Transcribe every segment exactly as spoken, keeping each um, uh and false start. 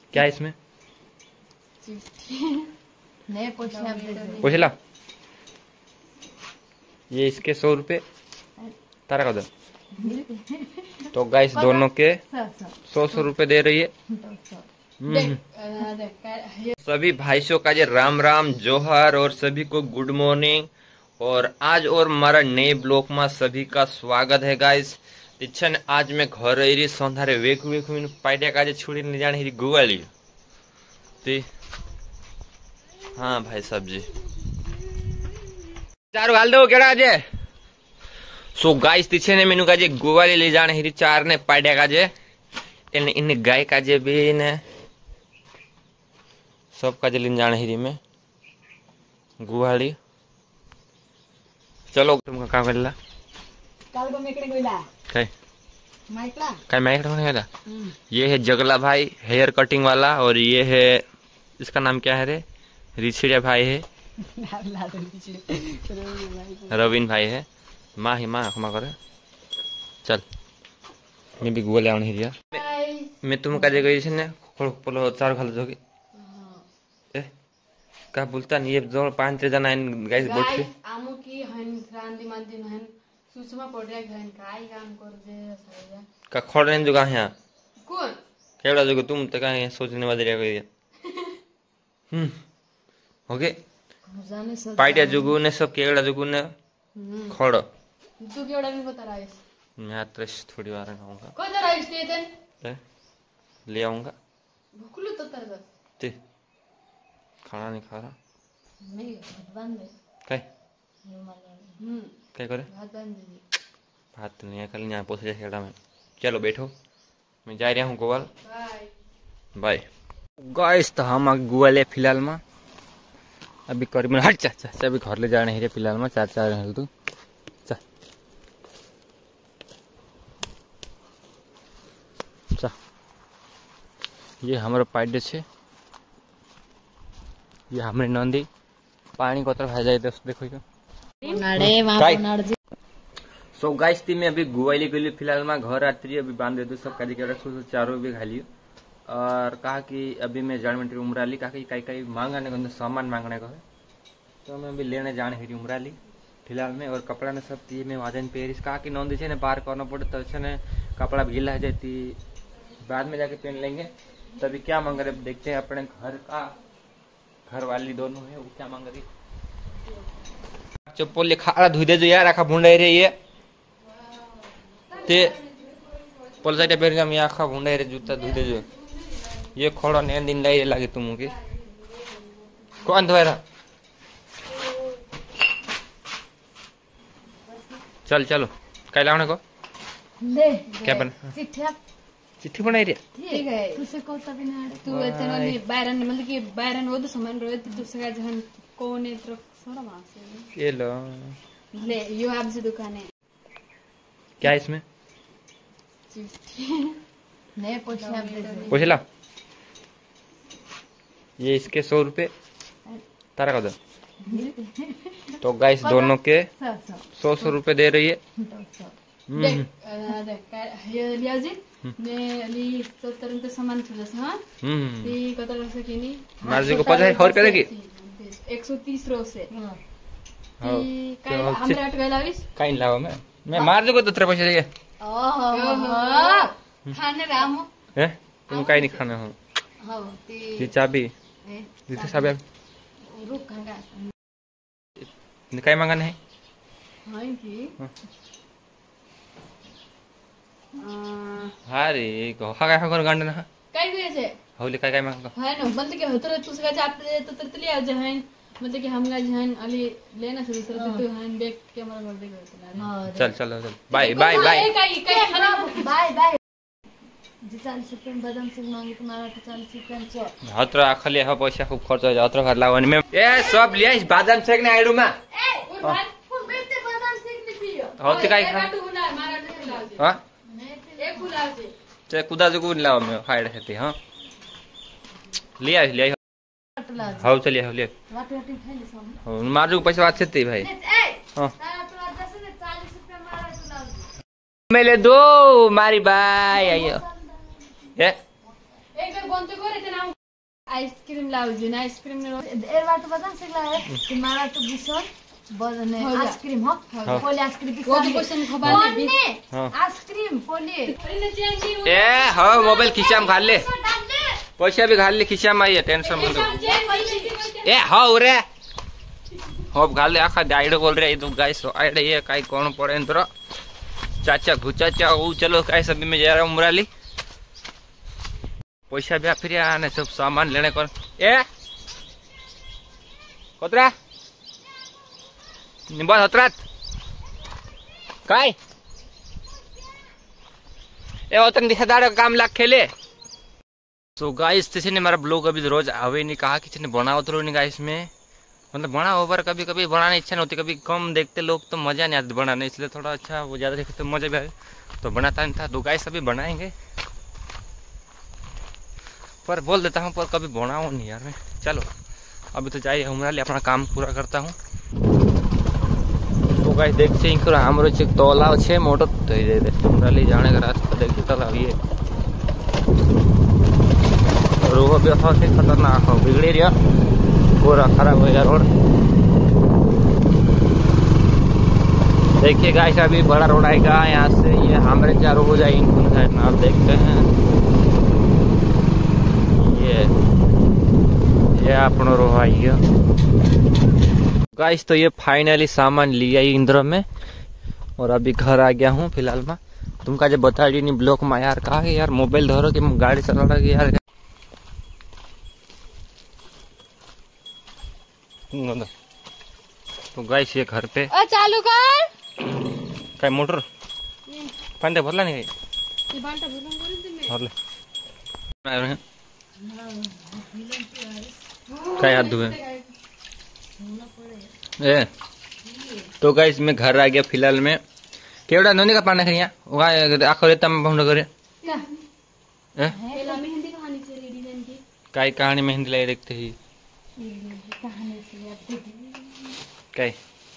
क्या है इसमें? नहीं पूछ ला। ये इसके सौ रुपए तारा का दो। तो गाइस दोनों के सौ सौ रुपए दे रही है। सभी भाइयों का जे राम राम जोहर और सभी को गुड मॉर्निंग। और आज और हमारा नए ब्लॉग में सभी का स्वागत है गाइस। इच्छन आज मैं घर रही सौंधारे वेक वेक में पाइडिया का छुड़ी नहीं जाने गुवाली ती। हाँ भाई सब्जी चार गाल दो केड़ा जे। सो गाइस तीछे ने मेनू का जे गुवाली ले जाने हिरी चार ने पाइडिया का जे इन इन गाय का जे भी ने सब का जे ले जाने हिरी में गुवाली। चलो तुम काम करला काल को मेकड़े कोइला काय माइकला काय माइक रखने वाला। ये है जगला भाई हेयर कटिंग वाला और ये है इसका नाम क्या है रे रिछिया भाई है रवीन भाई है माँ ही माँ क्षमा करे। चल मैं भी गोले आने हिरिया मैं तुम का जगह छे ने खोल पोलो चार खाल जोगी ए का बोलता नहीं ये जो पांच जना इन गाइस बैठ के आमो की हन क्रांति मानती हन सुषमा पड़िया घन काय काम कर दे साया का खोड़ने जो कहां है कौन केड़ा जो तुम तो कहां सोचने वाली रह गई। हम्म ओके जाने सब पाइडिया जुगु ने सब केड़ा जुगु ने खोड़ तू केड़ा नहीं बता रहा है। मैं आत्रश थोड़ी बार आऊंगा कौन जा रहा है स्टेशन ले ले आऊंगा भूखलू तो तर ते खाना नहीं खा रहा नहीं बंद है काय हम्म काय करे भात बंद है भात नहीं है कल यहाँ पोसे खेड़ा में। चलो बैठो मैं जा रहा हूँ गोवाल बाय बाय गाइस। तो हम गोवाल है फिलहाल में अभी करीबन हट चा चा अभी घर ले जाने है फिलहाल में चार चार हेल तू चा चा ये हमारा पाइडे छे ये हमारे नंदी पानी कतर भाई जाए देखो नाड़े वहां नाड़ जी। सो गाइस ती में अभी गुवाली के लिए फिलहाल में घर आती अभी बांध दे सब काजी के चारों भी खाली और कहा कि अभी मैं जान में उमराली कहा कि कई कई मांगने का सामान मांगने का है तो मैं अभी लेने जाने ही उमराली फिलहाल में। और कपड़ा ने सब ती में वाजन पेरिस कहा कि नौंदी छे ने बाहर करना पड़े तो अच्छे ने कपड़ा गीला है जाती बाद में जाके पहन लेंगे। तभी क्या मांग रहे देखते हैं अपने घर का घर वाली दोनों है वो क्या मांग रही। चप्पल खाड़ा धुई दे जो यार आखा भूंडाई रही है ते पोलसाइटा पेर मैं आखा भूंडाई रे जूता धुई दे जो ये खोड़ा ने दिन लाई लगे तुम की कौन धोए रहा। चल चलो कई लाने को ले क्या बन चिट्ठा चिट्ठी बनाई रे ठीक है तुसे को तभी ना तू इतना नहीं बायरन मतलब कि बायरन वो तो सामान रोए तो तुसे का जहन कौन है तरफ सारा वहां से ये लो ले यू हैव से दुकान है क्या है इसमें नहीं पूछा पूछ ला। ये इसके सौ रुपए तारा का दो। तो गाइस दोनों के सौ सौ रुपए दे रही है। देख देख ये लिया जी मैं अली सत्तर रुपए सामान छुलस हां ती कतर से किनी मार्जी को पता है और क्या देगी एक सौ तीस रो से हां हां काय हमरा अट गला विस काई लाओ मैं मैं मार्जी को तो तेरे पैसे देगे ओहो खाने राम है तुम काई नहीं खाना हो हां ती ये चाबी जिसे चाबी रुक खागा निकाय मांगना है हां की हां रे को हा काय कर गांड ना काय गए छे होली काय काय मांग है ना मतलब कि हतर तुसका चापते तो तरतली आ जहन मतलब कि हमगा जहन अली लेना से दूसरा तो हन बैक कैमरा कर देगा। चल चल चल बाय बाय बाय काय काय बाय बाय जी चालीस रुपये बादाम से मांगे तुम्हारा तो चालीस रुपये छ हत्र खाली हा पैसा खूब खर्च हो हत्र घर लावनी में ए सब लिया बादाम शेक ने आइडू में ए और भात फुल बेचते बादाम शेक नहीं पियो होती काय खा मारा तो हां एक गुलाब से ते कुदा जो लाओ मैं फाइड हेती हां लिया लिया हाउ चलिए हाउ ले वाटी वाटी खाई ले सब हो मारू पैसा बात छते भाई हां तारा तो दस ने चालीस रुपये मारा तो लाओ मेले दो मारी बाय आइयो ए एक बंद करे थे ना आइसक्रीम लाओ जो ना आइसक्रीम ने एर बात बता सकला है कि मारा तो बिसर बदने आइसक्रीम हो पोले आइसक्रीम वो तो क्वेश्चन खबाने आइसक्रीम पोले ए हो मोबाइल खिचाम घाल ले पैसा भी घाल ले खिचाम आई टेंशन मत ए हो रे हो घाल ले आखा डाइड बोल रे तो गाइस आइड ये काई कौन पड़े तोरा चाचा घुचाचा ओ चलो काई सभी में जा रहा उमराली पैसा भी फिर आने सब सामान लेने को ए कोतरा निबा हतरात काय ए ओतन दिखादार काम लाग खेले सो गाइस किसी ने मेरा ब्लॉग अभी रोज आवे नहीं कहा किसी ने बनाओ तो नहीं गाइस में मतलब बना ओवर कभी कभी बनाने इच्छा नहीं होती कभी कम देखते लोग तो मजा नहीं आता बनाने इसलिए थोड़ा अच्छा वो ज्यादा देखते तो मजा भी आए तो बनाता नहीं था तो गाइस अभी बनाएंगे पर बोल देता हूँ पर कभी बनाओ नहीं यार मैं चलो अभी तो जाइए उमराली अपना काम पूरा करता हूँ तो गाइस देखते हैं हमारे चेक तालाब छे मोटर तो दे दे उमराली जाने का रास्ता देखते तालाब ये रोड भी बहुत ही खतरनाक हो बिगड़े रहा पूरा खराब हो गया रोड देखिए गाइस अभी बड़ा रोड आएगा यहाँ से ये हमारे चारों हो जाएगी आप देखते हैं ये ये अपना रोड आई गाइस तो ये फाइनली सामान लिया ही इंद्र में और अभी घर आ गया हूँ फिलहाल में तुमका जब बता दी नहीं ब्लॉक में यार कहा यार मोबाइल धरो कि गाड़ी चला रहा यार तो गाइस ये घर पे चालू कर काय मोटर पानी भरला नहीं ये बांटा भरला भरले काय हाथ धुए ए तो गाइस मैं घर आ गया फिलहाल में केवड़ा नोनी का पानी खरिया वहां आखो रेता में भौंड करे क्या ए पहला मेहंदी कहानी से रेडी जन की काय कहानी मेहंदी लाई देखते ही कहानी से आप काय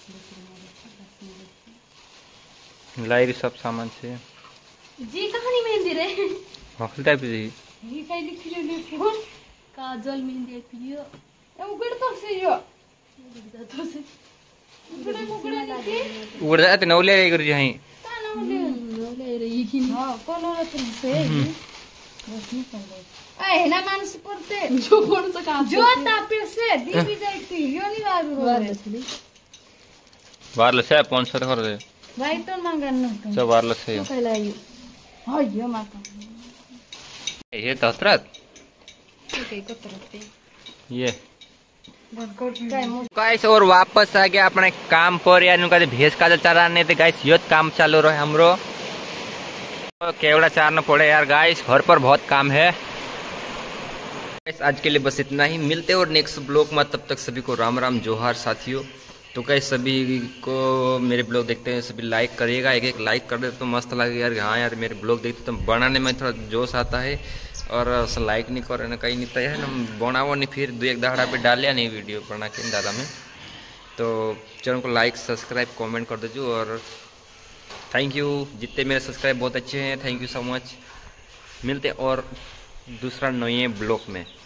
लाइरी सब सामान से जी कहानी मेहंदी रे हॉल टाइप जी ये काय लिखियो ले फोन काजल मेहंदी पियो ए उगड़ तो से यो तो से उगड़े उगड़े लिखी उगड़ जाते नौले कर जी हई ता नौले नौले रे ये की हां कोनो रे से बस नहीं कर ए ना मानस पड़ते जो कौन सा काम जो तापे से दीवी जाती यो नहीं वारू वारल से पाँच सौ कर दे भाई तो मांगन न सब वारल से पहला ये हां यो माता ये तहतरत ओके को तरफ ये बन गाइस और वापस आ गया अपने काम पर यार उनका भैंस का चराने थे गाइस यो काम चालू रहे हमरो तो केवड़ा चारना पड़े यार गाइस घर पर बहुत काम है गाइस आज के लिए बस इतना ही मिलते और नेक्स्ट ब्लॉग में तब तक सभी को राम राम जोहार साथियों तो गाइस सभी को मेरे ब्लॉग देखते हैं सभी लाइक करिएगा एक एक लाइक कर दे तो मस्त लगेगा यार हाँ यार मेरे ब्लॉग देखते तो बनाने में थोड़ा जोश आता है और लाइक नहीं करे ना कहीं नहीं तय है ना बनाओ नहीं फिर दो एक दहाड़ा पे डालिया नहीं वीडियो बना के दादा में तो चैनल को लाइक सब्सक्राइब कमेंट कर दीजिए और थैंक यू जितने मेरे सब्सक्राइब बहुत अच्छे हैं थैंक यू सो मच मिलते और दूसरा नए ब्लॉग में।